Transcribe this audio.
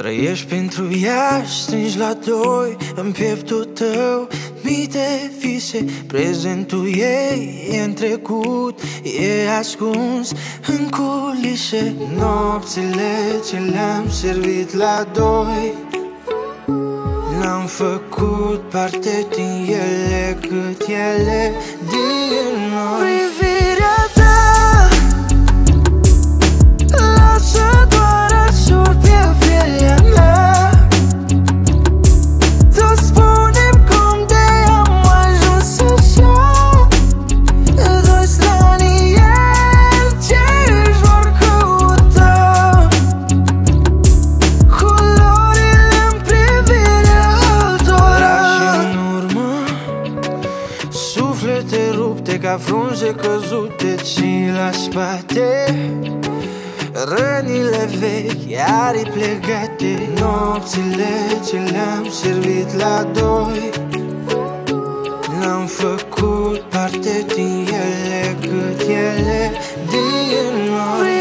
Trăiești pentru ea, strângi la doi în pieptul tău mii de vise. Prezentul ei e în trecut, e ascuns în culise. Nopțile ce le-am servit la doi, n-am făcut parte din ele cât ele din noi. Privirea ta lasă doar asur pe pielea mea. Toți spunem cum de am ajuns așa, doi stranieri ce își vor căuta culorile în privirea altora. Lași în urmă suflete rupte ca frunze căzute, ții la spate rănile vechi, aripi legate. Nopțile ce le-am servit la doi, n-am făcut parte din ele cât ele din noi.